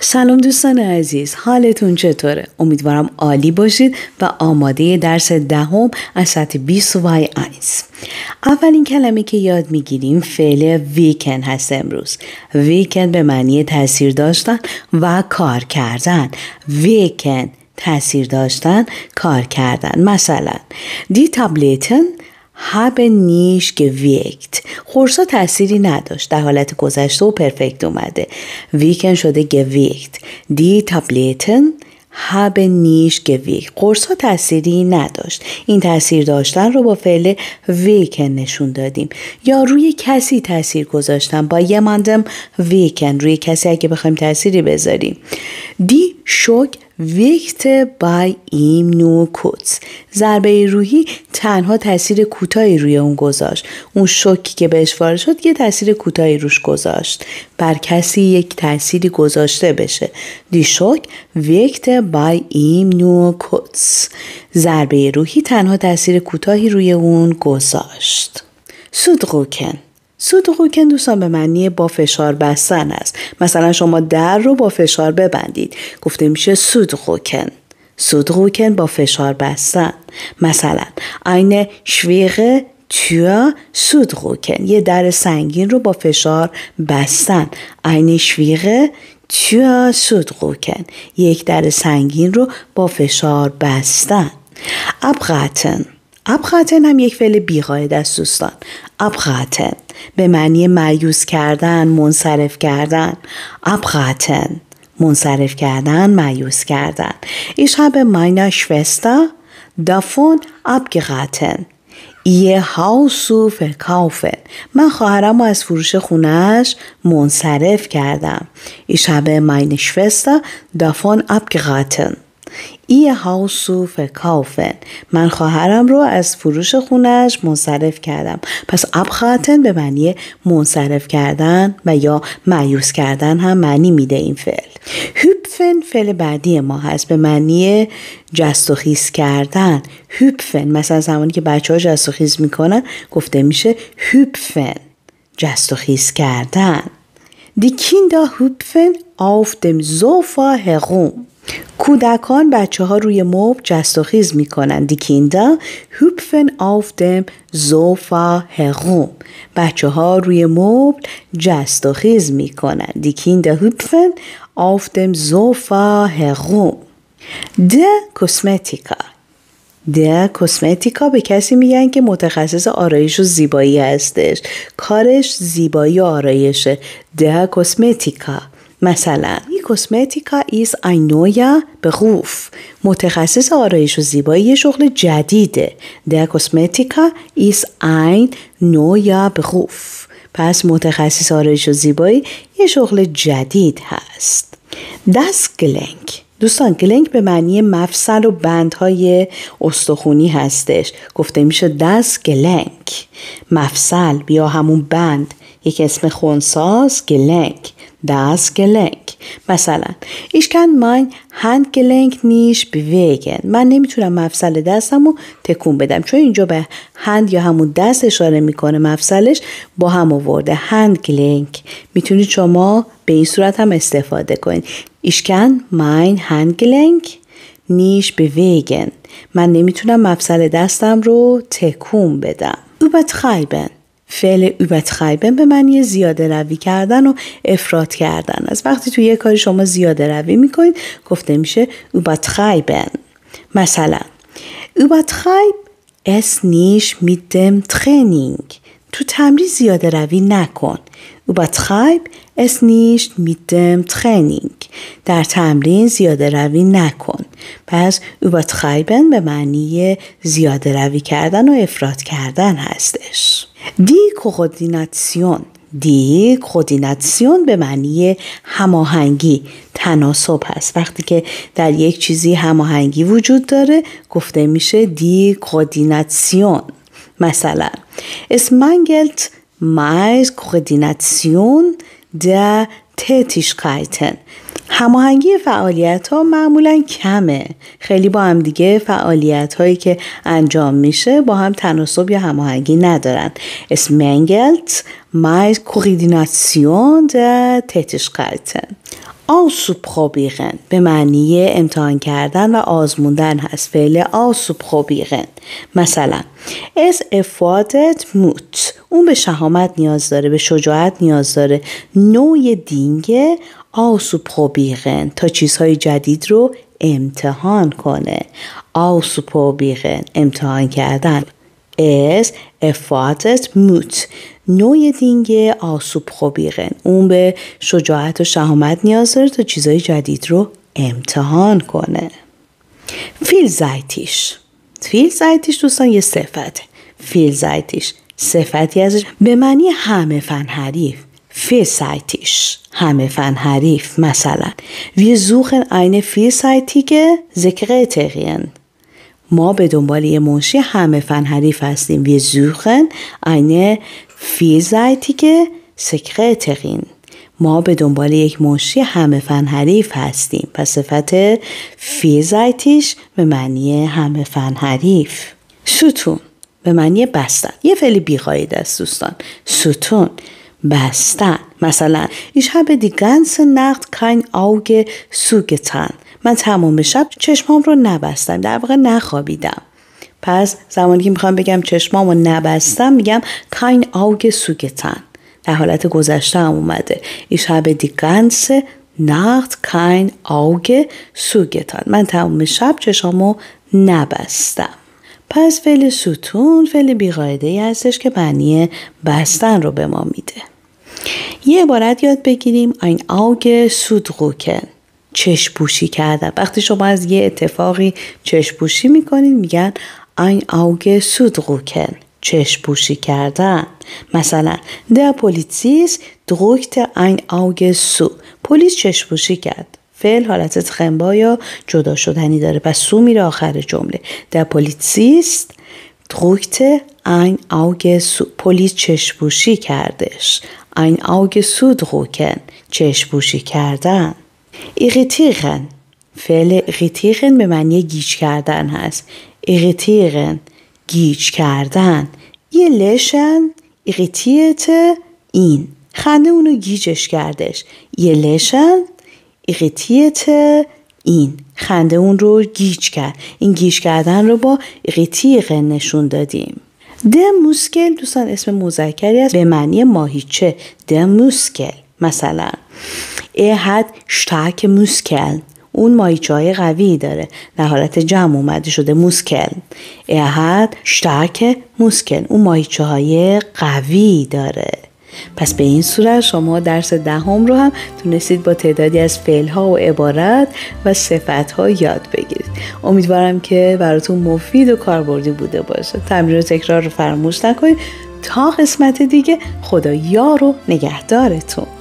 سلام دوستان عزیز، حالتون چطوره؟ امیدوارم عالی باشید و آماده درس 10 از سطح 20 وای 1. اولین کلمه که یاد میگیریم فعل ویکن هست امروز. ویکن به معنی تاثیر داشتن و کار کردن. ویکن تاثیر داشتن، کار کردن. مثلا دی تابلیتن haben nicht gewirkt. خورسا تأثیری نداشت. در حالت گذشته و پرفکت اومده. ویکن شده gewirkt. Die Tabletten haben nicht gewirkt. خورسا تأثیری نداشت. این تأثیر داشتن رو با فعل ویکن نشون دادیم. یا روی کسی تأثیر گذاشتن. با jemandem ویکن. روی کسی اگه بخوایم تأثیری بذاریم. Die Schock wirkte bei ihm nur kurz. ضربه روحی تنها تأثیر کوتاهی روی اون گذاشت. اون شوکی که بهش وارد شد یه تأثیر کوتاهی روش گذاشت. بر کسی یک تأثیری گذاشته بشه. Die Schock wirkte bei ihm nur kurz. ضربه روحی تنها تأثیر کوتاهی روی اون گذاشت. Zudrücken. سودروکن دوستان به معنی با فشار بستن است. مثلا شما در رو با فشار ببندید. گفته میشه سودروکن. سودروکن با فشار بستن. مثلا eine schwere Tür zudrücken. یه در سنگین رو با فشار بستن. eine schwere Tür zudrücken. یک در سنگین رو با فشار بستن. abraten. abraten هم یک فعل بی‌قاعده است دوستان. abraten به معنی مایوس کردن، منصرف کردن. abraten منصرف کردن، مایوس کردن. Ich habe meiner Schwester davon abgeraten ihr Haus zu verkaufen. من خواهرم رو از فروش خونه‌اش منصرف کردم. Ich habe meine Schwester davon abgeraten ihr Haus zu verkaufen. من خواهرم رو از فروش خونه‌اش منصرف کردم. پس abgeraten به معنی منصرف کردن و یا مایوس کردن هم معنی میده این فعل. hüpfen فعل بعدی ما هست به معنی جست و خیز کردن. hüpfen مثلا زمانی که بچه‌ها جست و خیز میکنن گفته میشه hüpfen جست و خیز کردن. Die Kinder hüpfen auf dem Sofa herum. کودکان بچه ها روی مبل جست و خیز می کنند. Die Kinder hüpfen auf dem Sofa herum. بچه ها روی مبل جست و خیز می کنند. Die Kinder hüpfen auf dem Sofa herum. Der Kosmetiker. Der Kosmetiker به کسی میگن که متخصص آرایش و زیبایی هستش. کارش زیبایی و آرایشه. Der Kosmetiker. مثلا die Kosmetiker ist ein neuer Beruf. متخصص آرایش و زیبایی شغل جدیده. Der Kosmetiker ist ein neuer Beruf. پس متخصص آرایش و زیبایی یه شغل جدید هست. Das Gelenk. دوستان گلنک به معنی مفصل و بندهای استخونی هستش. گفته میشه das Gelenk. مفصل یا همون بند یک اسم خنثاست. Gelenk. Das Gelenk. مثلا Ich kann mein Handgelenk nicht bewegen. من نمیتونم مفصل دستمو تکون بدم. چون اینجا به هند یا همون دست اشاره میکنه مفصلش با هم آورده. Handgelenk. میتونید شما به این صورت هم استفاده کنید. Ich kann mein Handgelenk nicht bewegen. من نمیتونم مفصل دستم رو تکون بدم. Übertreiben. فعل übertreiben به معنی زیاده روی کردن و افراط کردن. از وقتی توی یه کاری شما زیاده روی میکنید گفته میشه übertreiben. مثلا übertreib es nicht mit dem Training. تو تمرین زیاده روی نکن. übertreib es nicht mit dem Training. در تمرین زیاده روی نکن. پس übertreiben به معنی زیاده روی کردن و افراط کردن هستش. Die Koordination. Die Koordination به معنی هماهنگی، تناسب هست. وقتی که در یک چیزی هماهنگی وجود داره گفته میشه die Koordination. مثلا Es mangelt meist Koordination der Tätigkeiten. هماهنگی فعالیت ها معمولا کمه. خیلی با هم دیگه فعالیت هایی که انجام میشه با هم تناسب یا هماهنگی ندارن. Es mangelt meist Koordination der Tätigkeiten. ausprobieren به معنی امتحان کردن و آزموندن هست. فعل ausprobieren. مثلا es erfordert Mut. اون به شهامت نیاز داره، به شجاعت نیاز داره. neue Dinge ausprobieren تا چیزهای جدید رو امتحان کنه. ausprobieren امتحان کردن. es erfordert Mut. neue Dinge ausprobieren. اون به شجاعت و شهامت نیاز داره تا چیزهای جدید رو امتحان کنه. vielseitig. vielseitig دوستان یه صفت. vielseitig صفتی ازش به معنی همه فن حریف. vielseitig همه فن حریف. مثلا wir suchen eine vielseitige Sekretärin. ما به دنبال یه منشی همه فن حریف هستیم. wir suchen eine vielseitige Sekretärin. ما به دنبال یک منشی همه فن حریف هستیم. پس صفت vielseitig به معنی همه فن حریف. ستون به معنی بستن. یه فعل بی‌قاعده است دوستان. ستون بستن. مثلا ich habe die ganze Nacht kein Auge zugetan. من تمام شب چشمام رو نبستم، در واقع نخوابیدم. پس زمانی که میخوام بگم چشمامو نبستم میگم kein Auge zugetan. در حالت گذشته هم اومده. Ich habe die ganze Nacht kein Auge zugetan. من تمام شب چشمامو نبستم. پس فعل ستون فعل بی‌قاعده‌ای هستش که معنی بستن رو به ما میده. یه عبارت یاد بگیریم. ein Auge zudrücken. چشم‌پوشی کردن. وقتی شما از یه اتفاقی چشم‌پوشی میکنین میگن ein Auge zudrücken. چشم‌پوشی کردن. مثلا der Polizist drückte ein Auge zu. پلیس چشم‌پوشی کرد. فعل حالت تخنبا یا جدا شدنی داره. پس سو میره آخر جمله. der Polizist drückte ein Auge zu. پلیس چشم‌پوشی کردش. ein Auge zudrücken. چشم‌پوشی کردن. irritieren. فعل irritieren به معنی گیج کردن هست. irritieren گیج کردن. یه لشن irritierte ihn. خنده اونو گیجش کردش. یه لشن irritierte ihn. خنده اون رو گیج کرد. این گیج کردن رو با irritieren نشون دادیم. der Muskel دوستان اسم مذکری است به معنی ماهیچه. der Muskel. مثلا er hat starke Muskeln. اون ماهیچه‌های قوی داره. در حالت جمع اومده شده موسکل. er hat starke Muskeln. اون ماهیچه‌های قوی داره. پس به این صورت شما درس دهم رو هم تونستید با تعدادی از فعل‌ها و عبارت و صفت‌ها یاد بگیرید. امیدوارم که براتون مفید و کاربردی بوده باشه. تمرین و تکرار رو فراموش نکنید. تا قسمت دیگه خدا یار و نگهدارتون.